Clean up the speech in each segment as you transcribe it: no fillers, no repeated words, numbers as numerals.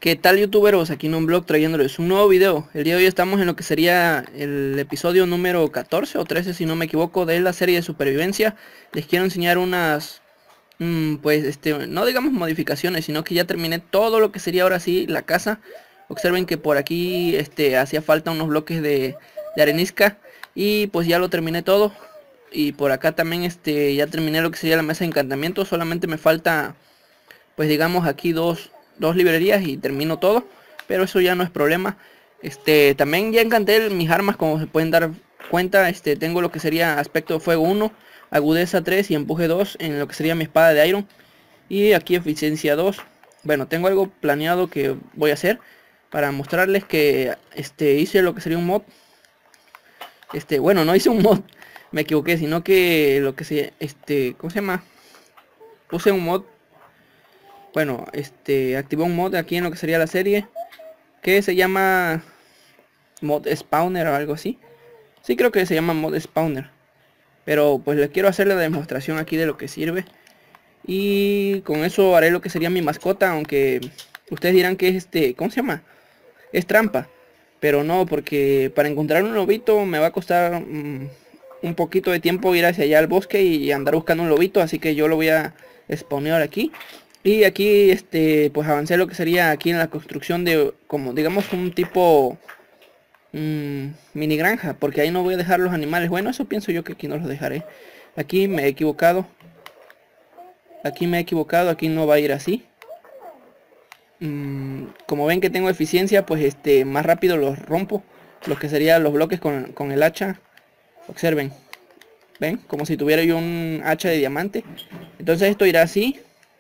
¿Qué tal, youtuberos? Aquí en un blog trayéndoles un nuevo video. El día de hoy estamos en lo que sería el episodio número 14 o 13 si no me equivoco de la serie de supervivencia. Les quiero enseñar unas, no digamos modificaciones, sino que ya terminé todo lo que sería ahora sí la casa. Observen que por aquí hacía falta unos bloques de arenisca y pues ya lo terminé todo. Y por acá también ya terminé lo que sería la mesa de encantamiento. Solamente me falta pues digamos aquí dos librerías y termino todo, pero eso ya no es problema. También ya encanté mis armas, como se pueden dar cuenta. Tengo lo que sería aspecto de fuego 1, agudeza 3 y empuje 2 en lo que sería mi espada de iron, y aquí eficiencia 2. Bueno, tengo algo planeado que voy a hacer para mostrarles que hice lo que sería un mod. Bueno, no hice un mod, me equivoqué, sino que lo que se ¿cómo se llama? Puse un mod. Bueno, activó un mod aquí en lo que sería la serie, que se llama mod spawner o algo así. Sí, creo que se llama mod spawner, pero pues les quiero hacer la demostración aquí de lo que sirve, y con eso haré lo que sería mi mascota. Aunque ustedes dirán que es ¿cómo se llama? Es trampa, pero no, porque para encontrar un lobito me va a costar un poquito de tiempo ir hacia allá al bosque y andar buscando un lobito, así que yo lo voy a spawnear aquí. Y aquí pues avancé lo que sería aquí en la construcción de, como digamos, un tipo mini granja, porque ahí no voy a dejar los animales. Bueno, eso pienso yo, que aquí no los dejaré. Aquí me he equivocado, aquí no va a ir así. Como ven que tengo eficiencia, pues más rápido los rompo, los que serían los bloques con el hacha. Observen, ven, como si tuviera yo un hacha de diamante. Entonces esto irá así,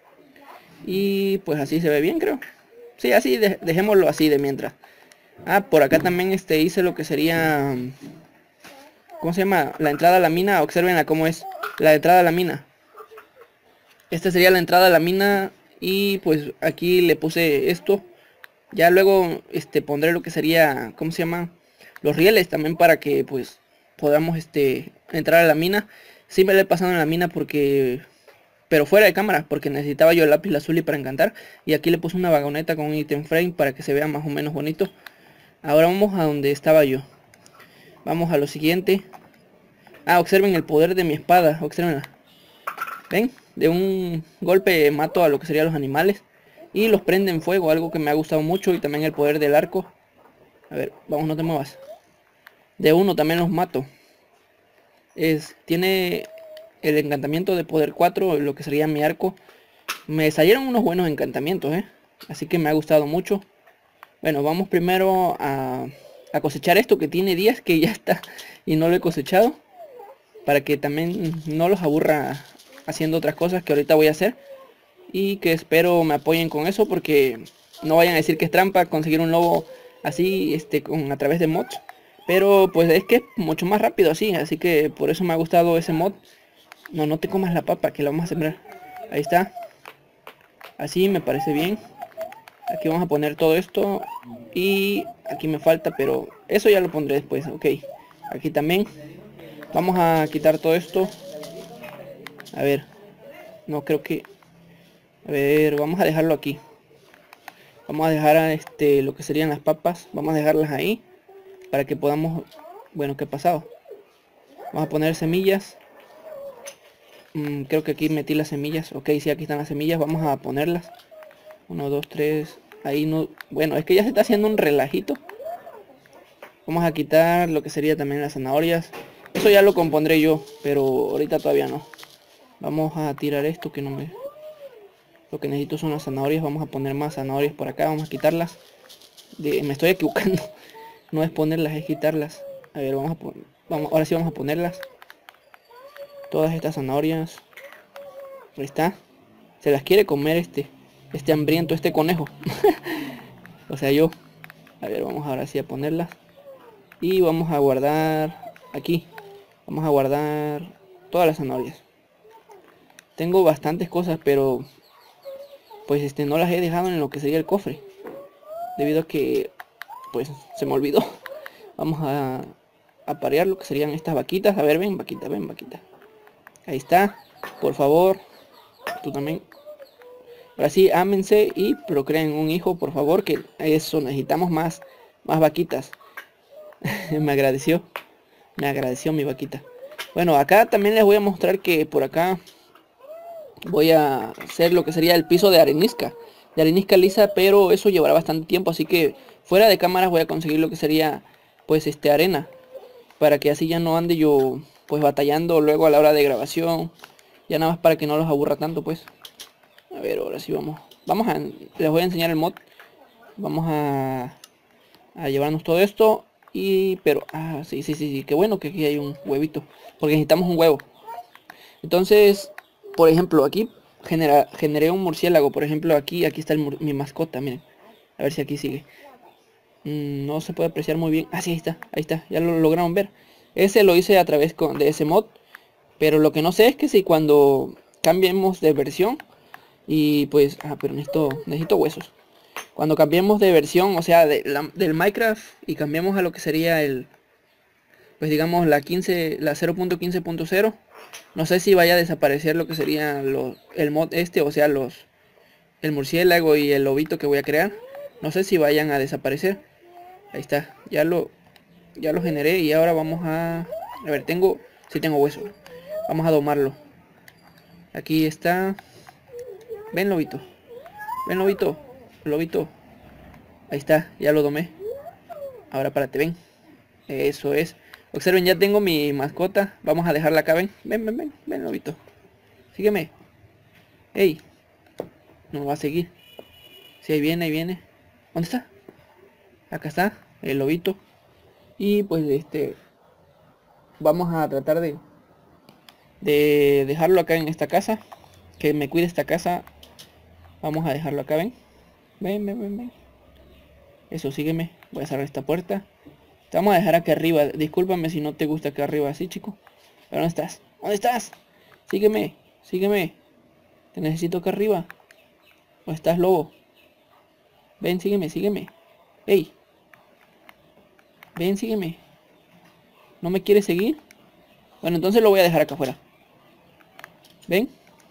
y pues así se ve bien, creo. Sí, así dejémoslo así de mientras. Por acá también hice lo que sería, ¿cómo se llama? La entrada a la mina. Observenla cómo es la entrada a la mina. Esta sería la entrada a la mina, y pues aquí le puse esto. Ya luego pondré lo que sería, ¿cómo se llama? Los rieles también, para que pues podamos entrar a la mina. Sí me lo he pasado en la mina porque, pero fuera de cámara, porque necesitaba yo el lápiz lazuli para encantar. Y aquí le puse una vagoneta con un item frame para que se vea más o menos bonito. Ahora vamos a donde estaba yo. Vamos a lo siguiente. Observen el poder de mi espada, observenla. ¿Ven? De un golpe mato a lo que serían los animales y los prende en fuego, algo que me ha gustado mucho. Y también el poder del arco. A ver, vamos, no te muevas. De uno también los mato. Tiene el encantamiento de poder 4, lo que sería mi arco. Me salieron unos buenos encantamientos, así que me ha gustado mucho. Bueno, vamos primero a cosechar esto que tiene días que ya está y no lo he cosechado, para que también no los aburra haciendo otras cosas que ahorita voy a hacer, y que espero me apoyen con eso, porque no vayan a decir que es trampa conseguir un lobo así a través de mods. Pero pues es que es mucho más rápido así que por eso me ha gustado ese mod. No te comas la papa, que la vamos a sembrar. Ahí está, así me parece bien. Aquí vamos a poner todo esto, y aquí me falta, pero eso ya lo pondré después. Ok, aquí también vamos a quitar todo esto. A ver, no creo que, a ver, vamos a dejarlo aquí. Vamos a dejar lo que serían las papas, vamos a dejarlas ahí para que podamos, bueno, ¿qué ha pasado? Vamos a poner semillas. Creo que aquí metí las semillas. Ok, sí, aquí están las semillas, vamos a ponerlas. 1, 2, 3, ahí no, bueno, es que ya se está haciendo un relajito. Vamos a quitar lo que sería también las zanahorias. Eso ya lo compondré yo, pero ahorita todavía no. Vamos a tirar esto que no me... Lo que necesito son las zanahorias. Vamos a poner más zanahorias por acá. Vamos a quitarlas. Me estoy equivocando. No es ponerlas, es quitarlas. A ver, ahora sí vamos a ponerlas. Todas estas zanahorias. Ahí está. Se las quiere comer este hambriento, este conejo. O sea, yo. A ver, vamos ahora sí a ponerlas. Y vamos a guardar aquí. Vamos a guardar todas las zanahorias. Tengo bastantes cosas, pero pues no las he dejado en lo que sería el cofre, debido a que pues se me olvidó. Vamos a parear lo que serían estas vaquitas. A ver, ven vaquita, ven vaquita. Ahí está, por favor, tú también. Ahora sí, ámense y procreen un hijo, por favor, que eso, necesitamos más vaquitas. Me agradeció mi vaquita. Bueno, acá también les voy a mostrar que por acá voy a hacer lo que sería el piso de arenisca lisa, pero eso llevará bastante tiempo, así que fuera de cámaras voy a conseguir lo que sería pues arena, para que así ya no ande yo pues batallando luego a la hora de grabación, ya nada más para que no los aburra tanto pues. A ver, ahora sí les voy a enseñar el mod. Vamos a llevarnos todo esto pero sí, qué bueno que aquí hay un huevito, porque necesitamos un huevo. Entonces, por ejemplo, aquí generé un murciélago. Por ejemplo, aquí está mi mascota, miren. A ver si aquí sigue. No se puede apreciar muy bien. Ah, sí, ahí está, ya lo lograron ver. Ese lo hice a través de ese mod. Pero lo que no sé es que si cuando cambiemos de versión y pues, pero necesito huesos. Cuando cambiemos de versión, o sea, del Minecraft y cambiemos a lo que sería pues digamos la 0.15.0, no sé si vaya a desaparecer lo que sería el mod o sea, el murciélago y el lobito que voy a crear. No sé si vayan a desaparecer. Ahí está, ya lo generé y ahora vamos a ver, sí tengo hueso. Vamos a domarlo. Aquí está. Ven, lobito. Ven, lobito. Lobito. Ahí está, ya lo domé. Ahora párate, ven. Eso es. Observen, ya tengo mi mascota. Vamos a dejarla acá, ven. Ven, lobito. Sígueme. Ey, no me va a seguir. Sí, ahí viene, ahí viene. ¿Dónde está? Acá está, el lobito. Y pues vamos a tratar de dejarlo acá en esta casa. Que me cuide esta casa. Vamos a dejarlo acá, ven. Ven. Eso, sígueme. Voy a cerrar esta puerta. Te vamos a dejar acá arriba. Discúlpame si no te gusta acá arriba, ¿sí, chico? ¿Pero dónde estás? ¿Dónde estás? Sígueme. Te necesito acá arriba. ¿Dónde estás, lobo? Ven, sígueme. Ey, ven, sígueme. ¿No me quieres seguir? Bueno, entonces lo voy a dejar acá afuera. ¿Ven?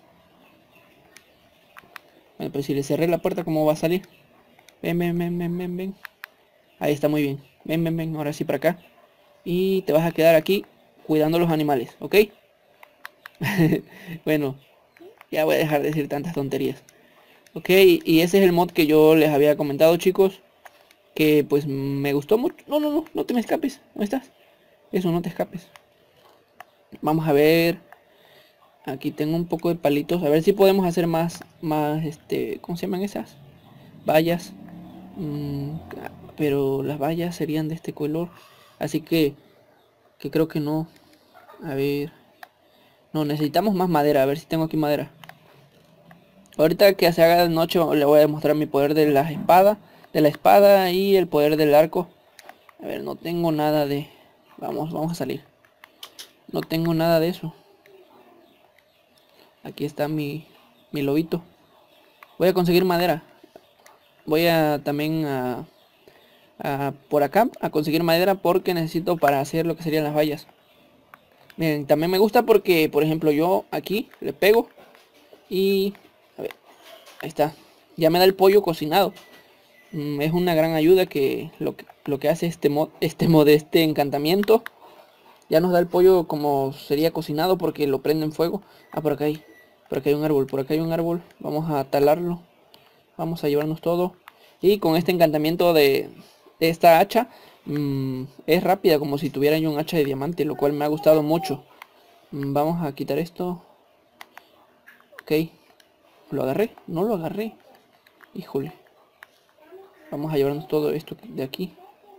Bueno, pero si le cerré la puerta, ¿cómo va a salir? Ven. Ahí está, muy bien. Ven. Ahora sí para acá. Y te vas a quedar aquí cuidando los animales, ¿ok? Bueno, ya voy a dejar de decir tantas tonterías. Ok, y ese es el mod que yo les había comentado, chicos. Que pues me gustó mucho. No te me escapes. ¿Dónde estás? Eso, no te escapes. Vamos a ver. Aquí tengo un poco de palitos. A ver si podemos hacer más, ¿cómo se llaman esas? Vallas. Pero las vallas serían de este color. Así que creo que no. A ver. No, necesitamos más madera. A ver si tengo aquí madera. Ahorita que se haga de noche le voy a demostrar mi poder de la espada y el poder del arco. A ver, no tengo nada de... Vamos a salir. No tengo nada de eso. Aquí está mi lobito. Voy a conseguir madera. Voy a también por acá a conseguir madera porque necesito para hacer lo que serían las vallas. Miren, también me gusta porque, por ejemplo, yo aquí le pego y... A ver, ahí está. Ya me da el pollo cocinado. Es una gran ayuda que lo que hace este encantamiento. Ya nos da el pollo como sería cocinado porque lo prende en fuego. Ah, por acá hay un árbol. Vamos a talarlo. Vamos a llevarnos todo. Y con este encantamiento de esta hacha, es rápida como si tuviera yo un hacha de diamante, lo cual me ha gustado mucho. Vamos a quitar esto. Ok. ¿Lo agarré? No lo agarré. Híjole. Vamos a llevarnos todo esto de aquí.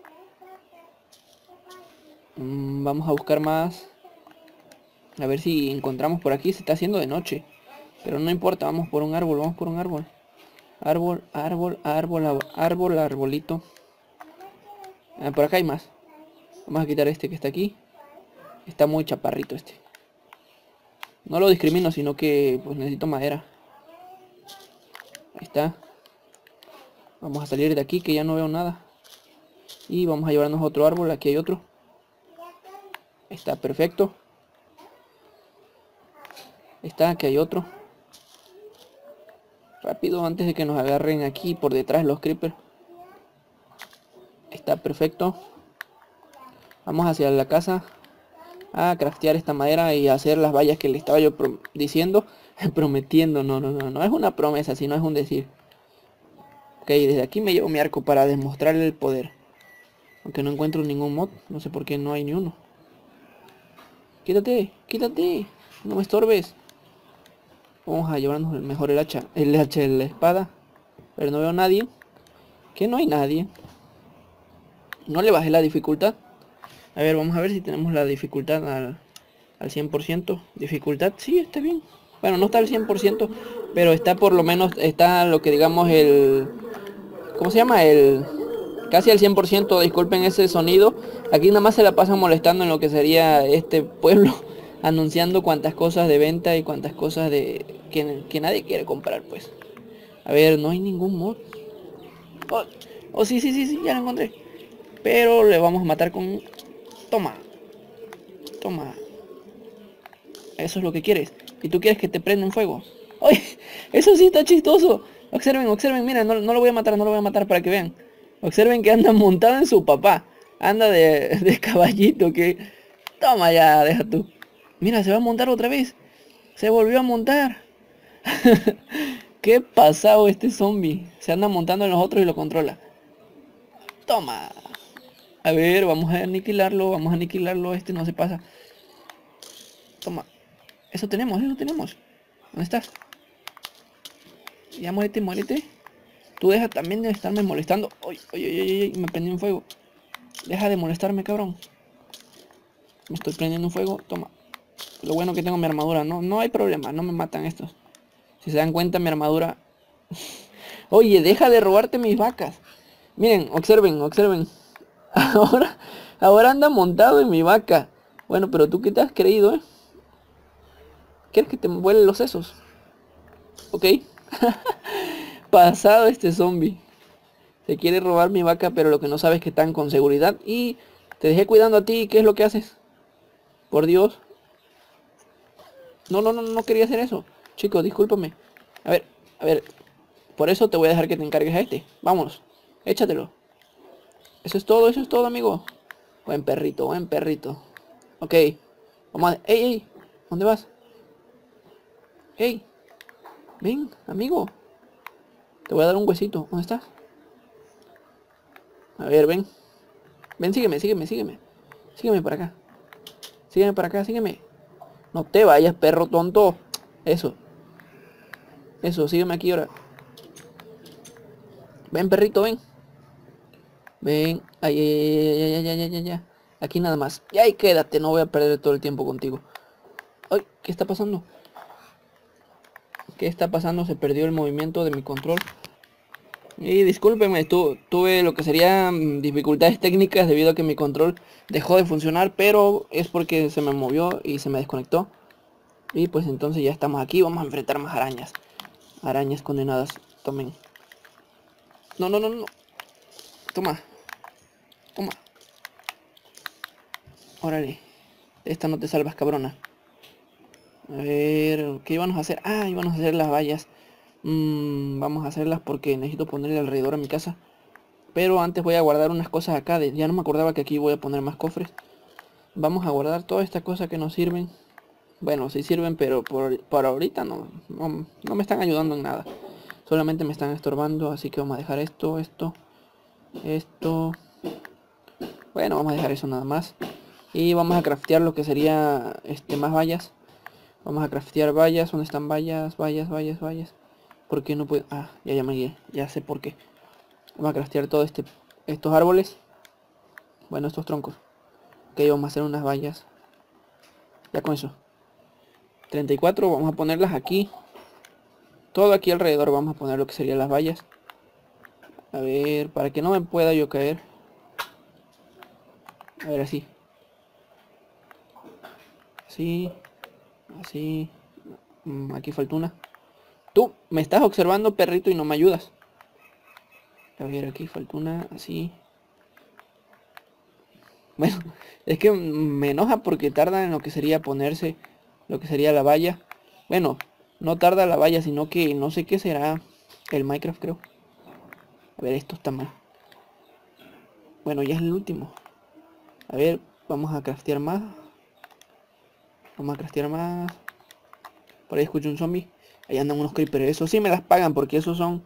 Vamos a buscar más. A ver si encontramos por aquí. Se está haciendo de noche. Pero no importa, vamos por un árbol. Arbolito. Por acá hay más. Vamos a quitar este que está aquí. Está muy chaparrito este. No lo discrimino, sino que pues necesito madera. Ahí está. Vamos a salir de aquí que ya no veo nada. Y vamos a llevarnos otro árbol. Aquí hay otro. Ahí está, perfecto. Ahí está, aquí hay otro. Rápido, antes de que nos agarren aquí por detrás los creepers. Está perfecto. Vamos hacia la casa a craftear esta madera y hacer las vallas que le estaba yo diciendo. Prometiendo, no es una promesa, sino es un decir. Ok, desde aquí me llevo mi arco para demostrarle el poder. Aunque no encuentro ningún mod, no sé por qué no hay ni uno. Quítate, quítate, no me estorbes. Vamos a llevarnos mejor el hacha y la espada. Pero no veo a nadie. Que no hay nadie. No le bajé la dificultad. A ver, vamos a ver si tenemos la dificultad al 100%. Dificultad, sí, está bien. Bueno, no está al 100%, pero está por lo menos, está lo que digamos el... ¿Cómo se llama? Casi al 100%, disculpen ese sonido. Aquí nada más se la pasan molestando en lo que sería este pueblo. Anunciando cuantas cosas de venta y cuantas cosas de que nadie quiere comprar, pues. A ver, no hay ningún mod. Oh, sí, ya lo encontré. Pero le vamos a matar con... Toma. Toma. Eso es lo que quieres. Y tú quieres que te prenda en fuego. ¡Ay! Eso sí está chistoso. Observen, mira, no lo voy a matar para que vean. Observen que anda montado en su papá. Anda de caballito que... Toma ya, deja tú. Mira, se va a montar otra vez. Se volvió a montar. Qué pasado este zombie. Se anda montando en los otros y lo controla. Toma. A ver, vamos a aniquilarlo. Este no se pasa. Toma. Eso tenemos. ¿Dónde estás? Ya muérete. Tú deja también de estarme molestando. Ay, me prendí un fuego. Deja de molestarme, cabrón. Me estoy prendiendo un fuego. Toma. Lo bueno que tengo mi armadura. No hay problema. No me matan estos. Si se dan cuenta, mi armadura... Oye, deja de robarte mis vacas. Miren, observen. Ahora anda montado en mi vaca. Bueno, pero tú qué te has creído, ¿eh? ¿Quieres que te vuelen los sesos? Ok. Pasado este zombie. Se quiere robar mi vaca, pero lo que no sabes es que están con seguridad. Y te dejé cuidando a ti. ¿Qué es lo que haces? Por Dios. No quería hacer eso. Chicos, discúlpame. A ver. Por eso te voy a dejar que te encargues a este. Vámonos. Échatelo. Eso es todo, amigo. Buen perrito. Ok. Vamos a... ¡Ey! ¿Dónde vas? ¡Ey! Ven, amigo. Te voy a dar un huesito. ¿Dónde estás? A ver, ven. Ven, sígueme. Sígueme para acá. No te vayas, perro tonto. Eso, sígueme aquí ahora. Ven, perrito, ven. Ven. Ay, ya. Aquí nada más. Y ahí quédate, no voy a perder todo el tiempo contigo. Ay, ¿qué está pasando? Se perdió el movimiento de mi control. Y discúlpeme, tuve lo que serían dificultades técnicas debido a que mi control dejó de funcionar, pero es porque se me movió y se me desconectó. Y pues entonces ya estamos aquí, vamos a enfrentar más arañas. Arañas condenadas, tomen. No. Toma. Órale. Esta no te salvas, cabrona. A ver, ¿qué íbamos a hacer? Ah, íbamos a hacer las vallas. Vamos a hacerlas porque necesito ponerle alrededor a mi casa. Pero antes voy a guardar unas cosas acá. Ya no me acordaba que aquí voy a poner más cofres. Vamos a guardar todas estas cosas que nos sirven. Bueno, sí sirven, pero por ahorita no me están ayudando en nada. Solamente me están estorbando, así que vamos a dejar esto. Bueno, vamos a dejar eso nada más. Y vamos a craftear lo que sería más vallas. Vamos a craftear vallas. ¿Dónde están vallas? ¿Por qué no puedo? Ah, ya me guié. Ya sé por qué. Vamos a craftear todo estos árboles. Bueno, estos troncos. Ok, vamos a hacer unas vallas. Ya con eso. 34, vamos a ponerlas aquí. Todo aquí alrededor vamos a poner lo que serían las vallas. A ver, para que no me pueda yo caer. A ver, así. Así. Aquí falta una. Tú me estás observando, perrito, y no me ayudas. A ver, aquí falta una, así. Bueno, es que me enoja porque tarda en lo que sería ponerse lo que sería la valla. Bueno, no tarda la valla, sino que no sé qué será. El Minecraft, creo. A ver, esto está mal. Bueno, ya es el último. A ver, vamos a craftear más. Vamos a craftear más. Por ahí escucho un zombie. Ahí andan unos creepers. Eso sí me las pagan porque esos son...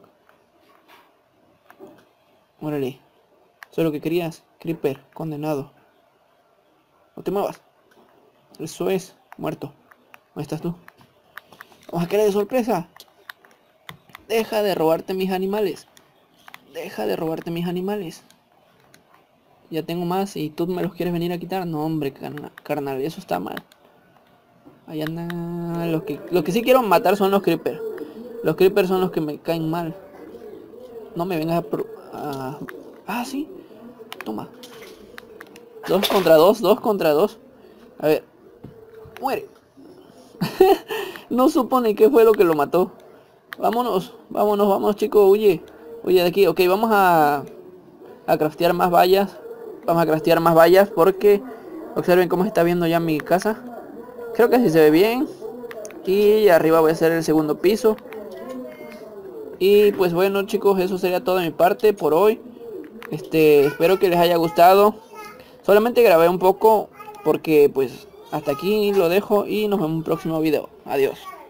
Órale. Eso es lo que querías. Creeper, condenado. No te muevas. Eso es. Muerto. ¿Dónde estás tú? Vamos a quedar de sorpresa. Deja de robarte mis animales. Deja de robarte mis animales. Ya tengo más y tú me los quieres venir a quitar. No, hombre, carnal, eso está mal. Ahí andan. Lo que sí quiero matar son los creepers. Los creepers son los que me caen mal. No me vengas Ah, sí. Toma. 2 contra 2, 2 contra 2. A ver. Muere. No supone qué fue lo que lo mató. Vámonos, vámonos, vámonos, chicos, huye. Huye de aquí. Ok, vamos a craftear más vallas. Vamos a craftear más vallas porque observen cómo se está viendo ya mi casa. Creo que así se ve bien. Y arriba voy a hacer el segundo piso. Y pues bueno, chicos, eso sería todo de mi parte por hoy. Espero que les haya gustado. Solamente grabé un poco porque pues hasta aquí lo dejo y nos vemos en un próximo video. Adiós.